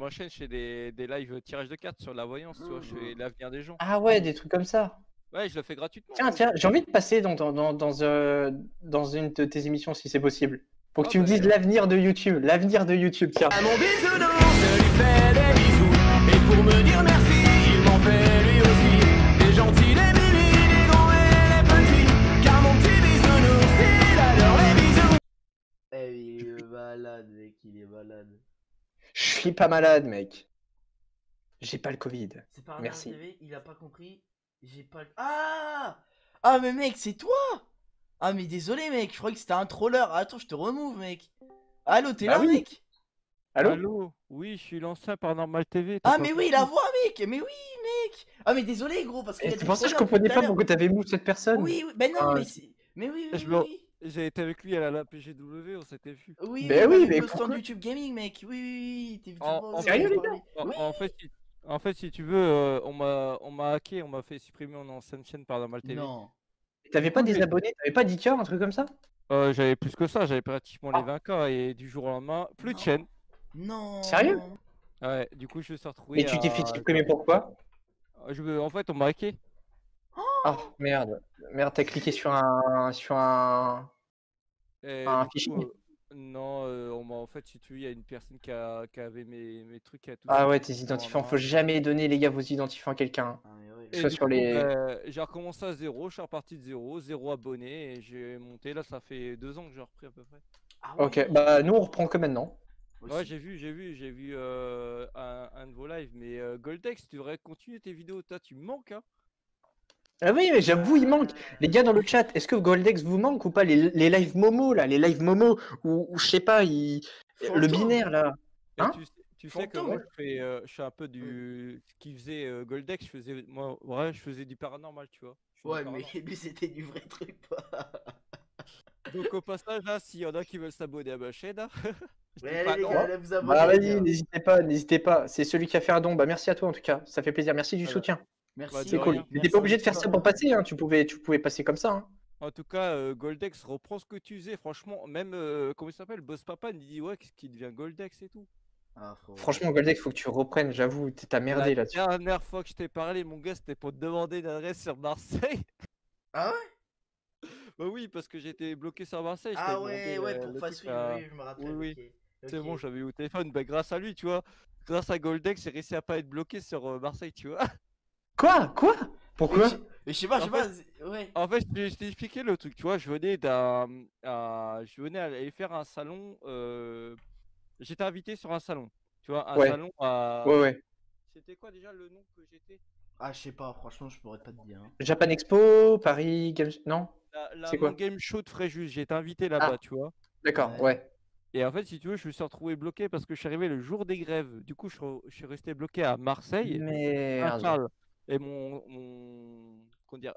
ma chaîne, je fais des lives tirage de cartes sur la voyance, tu vois, je fais l'avenir des gens. Ah ouais, des trucs comme ça. Ouais, je le fais gratuitement. Tiens, tiens, j'ai envie de passer dans une de tes émissions si c'est possible. Pour que tu me dises l'avenir de YouTube. L'avenir de YouTube, tiens. À mon bisounours, je lui fais des bisous. Et pour me dire merci, il m'en fait lui aussi. Les gentils, les milis, les grands et les petits. Car mon petit bisounours, il adore les bisous. Eh, il est malade, mec, il est malade. Je suis pas malade, mec. J'ai pas le Covid. C'est pas Merci. TV, il a pas compris. J'ai pas le... Ah! Ah, mais mec, c'est toi! Ah, mais désolé, mec, je croyais que c'était un troller. Attends, je te remove, mec. Allô, t'es Bah là, oui. mec? Allô? Oui, je suis l'ancien Paranormal TV. Ah, mais oui, la voix, mec! Mais oui, mec! Ah, mais désolé, gros, parce que. C'est pour ça que je comprenais pas pourquoi t'avais move cette personne. Oui, oui, ben non, Ah, mais c'est. Mais oui, oui, Je oui, me- oui. J'ai été avec lui à la PGW, on s'était vu. Oui, Ben oui, oui, on mais avait vu au stand pourquoi YouTube Gaming, mec. Oui, oui, oui. T'es En sérieux, les gars? En fait, si tu veux, on m'a hacké, on m'a fait supprimer mon ancienne chaîne Paranormal TV. Non. T'avais pas Oui, des mais- abonnés? T'avais pas 10K, un truc comme ça? J'avais plus que ça, j'avais pratiquement les Ah. 20K et du jour au lendemain, plus de Non. chaîne. Non. Sérieux? Ouais, du coup, je me suis retrouvé Mais tu t'es fait à... supprimer pourquoi? En fait, on m'a hacké. Ah, merde. Merde, t'as cliqué sur un Et Un du coup, fichier. non, en fait, si tu veux, il y a une personne qui avait mes trucs et tout. Ah ouais, tes identifiants, faut jamais donner, les gars, vos identifiants à quelqu'un. Ah, mais ouais. Que ce Et soit du sur coup, les... j'ai recommencé à zéro, je suis reparti de zéro abonné et j'ai monté. Là, ça fait 2 ans que j'ai repris à peu près. Ah ouais. Ok, bah nous on reprend que maintenant. Aussi. Ouais, j'ai vu un de vos lives, mais Goldex, tu devrais continuer tes vidéos. Toi, tu me manques, hein. Ah oui, mais j'avoue, il manque. Les gars dans le chat, est-ce que Goldex vous manque ou pas les live Momo là, les live Momo ou je sais pas, le Fantôme. binaire là. Et Hein tu sais que Fantôme. moi, je fais un peu du. Ce qui faisait Goldex, je faisais du paranormal, tu vois. Je fais du Ouais, mais paranormal. lui, c'était du vrai truc, quoi. Donc, au passage, là, s'il y en a qui veulent s'abonner à ma chaîne, hein, je dis Mais pas allez, les non. gars, allez vous abonner. Bah les vas-y, gars. n'hésitez pas. C'est celui qui a fait un don. Bah merci à toi en tout cas, ça fait plaisir. Merci du Voilà. soutien. Merci. Bah, de C'est rien. cool. Merci. T'étais pas obligé de faire ça pour passer, hein. Tu pouvais passer comme ça. Hein. En tout cas, Goldex, reprends ce que tu faisais. Franchement, même, comment il s'appelle, Boss Papa, il dit, ouais, qu'est-ce qui devient Goldex et tout. Ah, frérot. Franchement, Goldex, faut que tu reprennes. J'avoue, t'as merdé La là-dessus. dernière fois que je t'ai parlé, mon gars, c'était pour te demander une adresse sur Marseille. Ah ouais? Bah oui, parce que j'étais bloqué sur Marseille. je Ah t'avais ouais, demandé, ouais, pour le Fast truc Wheel, à- oui, je me rappelle. Oui, ok. c'est Ok. bon, j'avais eu au téléphone. Bah, grâce à lui, tu vois. Grâce à Goldex, j'ai réussi à pas être bloqué sur Marseille, tu vois. Quoi? Pourquoi? Mais je sais pas, En ouais. En fait, je t'ai expliqué le truc, tu vois. Je venais aller faire un salon. J'étais invité sur un salon, tu vois. Un Ouais. salon à. Ouais. C'était quoi déjà le nom que j'étais? Ah, je sais pas, franchement, je pourrais pas te dire. Hein. Japan Expo, Paris Games... Non? C'est quoi? Mon game show de Fréjus. J'ai été invité là-bas, Ah. tu vois. D'accord, Ouais. ouais. Et en fait, si tu veux, je me suis retrouvé bloqué parce que je suis arrivé le jour des grèves. Du coup, je suis resté bloqué à Marseille, Merde. Saint-Charles. Et comment dire,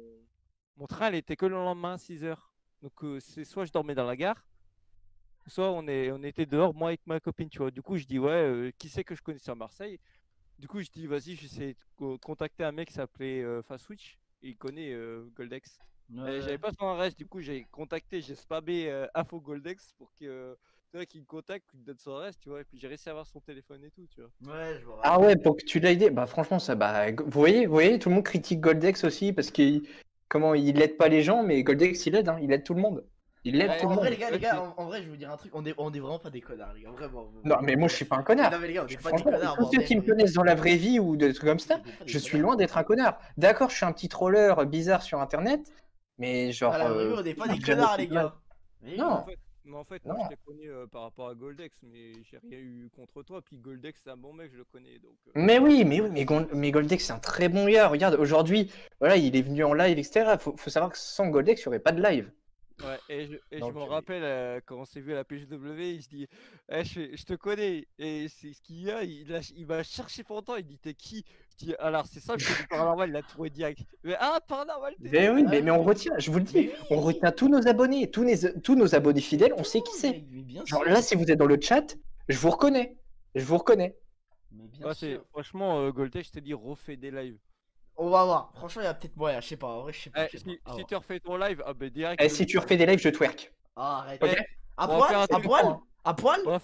mon train, il était que le lendemain, 6h. Donc, c'est soit je dormais dans la gare, soit on était dehors, moi avec ma copine, tu vois. Du coup, je dis, ouais, qui c'est que je connaissais à Marseille? Du coup, je dis, vas-y, j'essaie de contacter un mec qui s'appelait Fastwitch. Il connaît Goldex. Ouais. J'avais pas son adresse, du coup j'ai spammé Info Goldex pour que tu vois, qu'il me contacte, qu'il me donne son adresse, tu vois, et puis j'ai réussi à avoir son téléphone et tout, tu vois. Ouais, je me rappelle. Ah ouais, pour que tu l'aies aidé. Bah franchement, ça, bah, vous voyez, tout le monde critique Goldex aussi parce qu'il aide pas les gens, mais Goldex il aide, hein, il aide tout le monde. Il aide Ouais, tout le En vrai, monde. les gars, en vrai, je vais vous dire un truc, on est vraiment pas des connards, les gars, vraiment. Non, mais moi je suis pas un connard. Non, mais les gars, on est pas des Franchement, connards. tous ceux qui me connaissent dans la vraie vie ou des trucs comme ça, On est pas des je suis connards. loin d'être un connard. D'accord, je suis un petit troller bizarre sur internet, mais genre. À la vraie vie, on est pas des j'ai jamais connards, fait les de mal. gars. Mais Non. Mais en fait, Non. moi je t'ai connu par rapport à Goldex, mais j'ai rien eu contre toi, puis Goldex c'est un bon mec, je le connais, donc... Mais mais Goldex c'est un très bon gars. Regarde, aujourd'hui, voilà, il est venu en live, etc. Faut savoir que sans Goldex, il n'y aurait pas de live. Ouais, je Donc, me rappelle quand on s'est vu à la PGW, il se dit je te connais. Et c'est ce qu'il y a, il m'a cherché pendant, il dit t'es qui? Je dis alors c'est simple, c'est du paranormal, il l'a trouvé direct. Mais paranormal, t'es. Mais oui, mais on retient, je vous le dis, Mais oui. on retient tous nos abonnés, tous nos abonnés fidèles, on sait qui c'est. Mais bien Genre sûr. là, si vous êtes dans le chat, je vous reconnais. Je vous reconnais. Mais bien Ouais, sûr. franchement, Goldex, je t'ai dit, refais des lives. On va voir. Franchement, il y a peut-être moyen, je sais pas. En vrai, je sais pas. Eh, je sais pas. À si voir. tu refais ton live, ah bah direct. Et si tu refais des lives, je twerk. Ah, arrête. Ok. À On va faire poil? un À truc, poil? À poil? on va faire-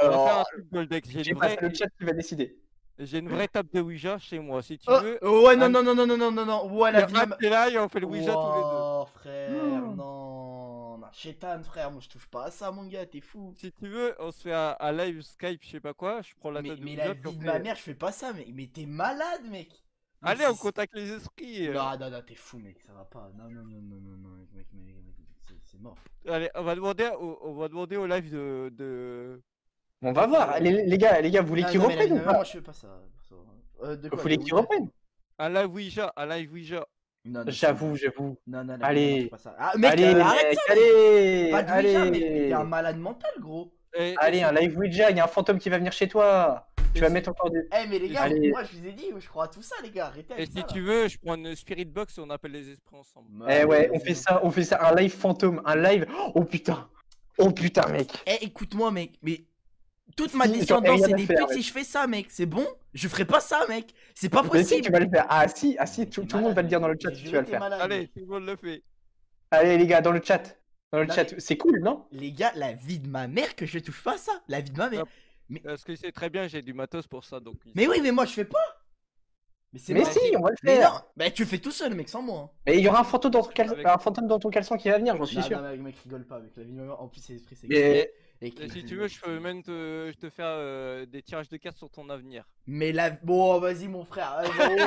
On va faire un Alors, truc Goldex. j'ai pas, c'est le chat qui va décider. J'ai une vraie table de Ouija chez moi. Si tu Oh, veux. ouais, non, un- non, non, non, non, non, non, non. Ouais, la vie de ma mère. t'es là et on fait le Ouija tous les deux. Oh, frère, Oh. non. Non, chétan, frère, moi je touche pas à ça, mon gars, t'es fou. Si tu veux, on se fait un live Skype, je sais pas quoi. Je prends la table de Mais Ouija. la puis on vie de fait- ma mère, je fais pas ça, mais t'es malade, mec. Mais Allez, on c'est- contacte les esprits. Non, non, non, t'es fou, mec, ça va pas. Non, non, non, non, non, non, mec, c'est mort. Allez, on va demander au live de... On va voir. Les gars, vous voulez Ah, qu'ils non, mais la vie reprennent de ou ma mère, pas? moi je fais pas ça. De Vous quoi, voulez de qu'ils Ouija? reprennent? Un live Ouija, un live Ouija. Non, non, J'avoue. Non, non, Allez. je fais pas ça. Ah, mec, Allez, arrête mec, ça, mec. allez, Pas de Ouija, mec, mais allez. t'es un malade mental, gros. Allez, un live Ouija, il y a un fantôme qui va venir chez toi. Tu vas mettre encore du... Eh, mais les gars, Allez. moi je vous ai dit, je crois à tout ça, les gars, arrêtez Et avec si ça. tu veux, je prends une spirit box et on appelle les esprits ensemble. Eh ouais, on fait ça, un live fantôme, un live... Oh putain, mec. Eh, écoute-moi, mec, mais toute ma Si, j'en ai descendance rien c'est à des faire, putes mec. si je fais ça, mec. C'est bon? Je ferai pas ça, mec. C'est pas Mais si, possible. tu vas le faire. Ah si, tout le monde va le dire dans le chat Mais si je tu vas le t'es faire. malade, Allez, mec. tout le monde le fait. Allez les gars, dans le chat. Non, C'est cool, non? Les gars, la vie de ma mère que je touche pas à ça. La vie de ma mère. Hop. Parce que c'est très bien, j'ai du matos pour ça. Donc... Mais oui, mais moi je fais pas. Mais c'est Mais mort. si, on va le Mais faire. non, bah tu le fais tout seul, mec, sans moi. Hein. Mais il y aura un fantôme dans ton Avec- un fantôme dans ton caleçon qui va venir, j'en suis Non, sûr. non, mec, rigole pas avec la vie de ma mère. En plus, c'est l'esprit, c'est Mais- Et si tu veux, je peux même te faire des tirages de cartes sur ton avenir. Mais la. Bon, vas-y, mon frère.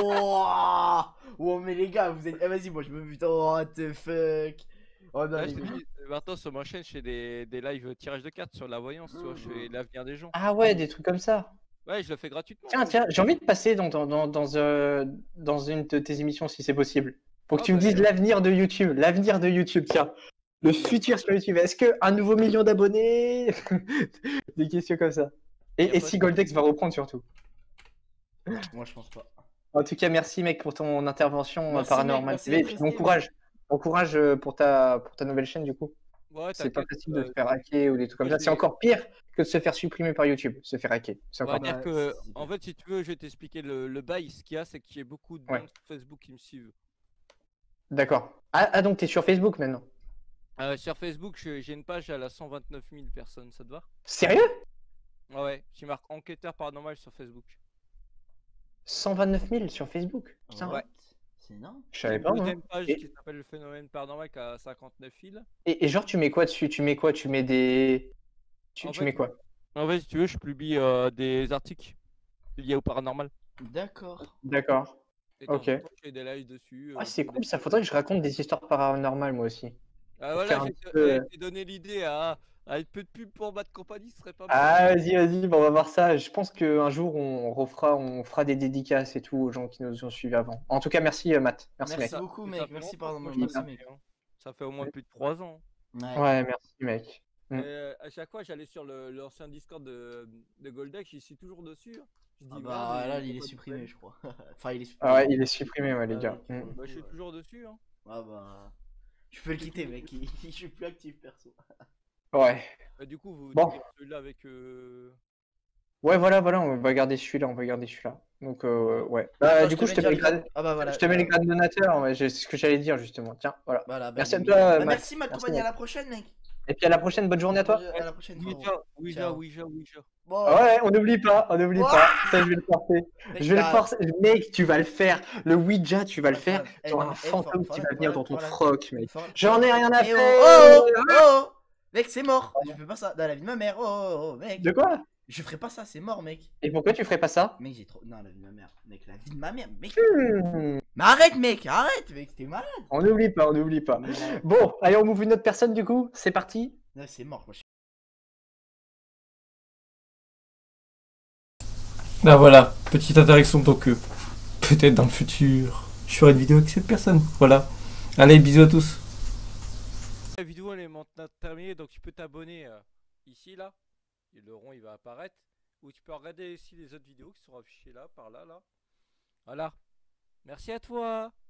Oh, mais les gars, vous êtes. Eh, vas-y, moi je me bute. Oh, what the fuck. Oh non, Là, les je te gars. dis, maintenant sur ma chaîne, je fais des lives tirages de cartes sur la voyance, tu vois, je fais l'avenir des gens. Ah ouais, des trucs comme ça. Ouais, je le fais gratuitement. Tiens, j'ai envie de passer dans une de tes émissions si c'est possible. Pour que Ah tu me bah, dises l'avenir de YouTube, tiens. Le futur sur YouTube. Est-ce que un nouveau million d'abonnés? Des questions comme ça. Y a Et pas si de- Goldex va reprendre surtout. Moi je pense pas. En tout cas, merci mec pour ton intervention Merci, paranormale. mec, merci TV, et d'être puis resté, bon courage. Bon courage pour ta nouvelle chaîne du coup. Ouais, C'est pas t'inquiète, facile de se faire hacker ou des trucs comme ça. je C'est vais- encore pire que de se faire supprimer par YouTube. Se faire hacker. C'est On va encore pire. dire que, en fait, si tu veux, je vais t'expliquer le bail. Ce qu'il y a, c'est qu'il y a beaucoup de Ouais. gens sur Facebook qui me suivent. D'accord. Ah donc t'es sur Facebook maintenant. Sur Facebook, j'ai une page, elle a 129 000 personnes, ça te va? Sérieux? Ouais, tu marques enquêteur paranormal sur Facebook. 129 000 sur Facebook. Putain. Ouais. C'est énorme. Je savais Une pas. Moi. deuxième page Et- qui s'appelle le phénomène paranormal qui a 59 000. Et genre tu mets quoi dessus? Tu mets quoi? Tu mets des. En Tu fait- mets quoi? En fait, si tu veux, je publie des articles liés au paranormal. D'accord. D'accord. Et de temps en Ok. temps, je fais des lives dessus. Ah c'est pour cool. des- Ça faudrait que je raconte des histoires paranormales moi aussi. Ah faire voilà, un j'ai petit peu- j'ai donné l'idée à un peu de pub pour Bad Company, ce serait pas mal. Ah vas-y, bon, on va voir ça. Je pense qu'un jour on fera des dédicaces et tout aux gens qui nous ont suivis avant. En tout cas, merci Matt. Merci, Merci mec. beaucoup, Ça mec. fait Merci, longtemps pardon. que moi, Merci, je mec. fais, hein. Ça fait au moins plus de 3 ans. Ouais, merci mec. Mm. À chaque fois, j'allais sur l'ancien Discord de Goldex, j'y suis toujours dessus. Je dis, Ah merde, bah là, y a il est pas de supprimé, problème. je crois. Enfin, il est supprimé. Ah ouais, il est supprimé, ouais, les Ah, gars. mec, Mm. Bah, je suis toujours dessus. Hein. Ah bah. Je peux le quitter, mec. Je suis plus actif, perso. Ouais. Du coup, vous Bon. tu gardes celui-là avec. Ouais, voilà, on va garder celui-là, Donc, ouais. Bah, Attends, du coup, je te déjà mets le les grades. Ah bah voilà. Je te mets les grades donateurs, ouais, c'est ce que j'allais dire justement. Tiens, voilà. Voilà, bah, Merci à nickel. toi, Bah, Matt. merci, ma Merci, compagnie. À mec. la prochaine, mec. Et puis à la prochaine, bonne journée à toi. À la prochaine, frérot. Ouija, Ciao. Ouija. Bon, Ah ouais, on n'oublie pas. Ça, je vais le forcer. mec, Je vais le bah, forcer. Mec, tu vas le faire. Le Ouija, tu vas le faire. eh, Tu auras non, un eh, fantôme faut- qui faut- va venir faut- dans ton faut- froc, mec. faut- J'en ai rien à Eh, faire. oh, oh, oh, mec, c'est mort. Je fais pas ça. Dans la vie de ma mère. Oh, mec. De quoi? Je ferai pas ça, c'est mort, mec. Et pourquoi tu ferais pas ça? Mec, j'ai trop. Non, la vie de ma mère. Mec, la vie de ma mère. Mec. Hmm, Mais arrête, mec. Arrête, mec. T'es malade. On n'oublie pas, on n'oublie pas. Mais non, Bon, allez, on move une autre personne du coup. C'est parti. non, c'est mort. Moi, je... Ah voilà, petite interaction donc peut-être dans le futur, je ferai une vidéo avec cette personne. Voilà. Allez, bisous à tous. La vidéo elle est maintenant terminée, donc tu peux t'abonner ici là. Et le rond il va apparaître. Ou tu peux regarder ici les autres vidéos qui seront affichées là, par là, là. Voilà. Merci à toi.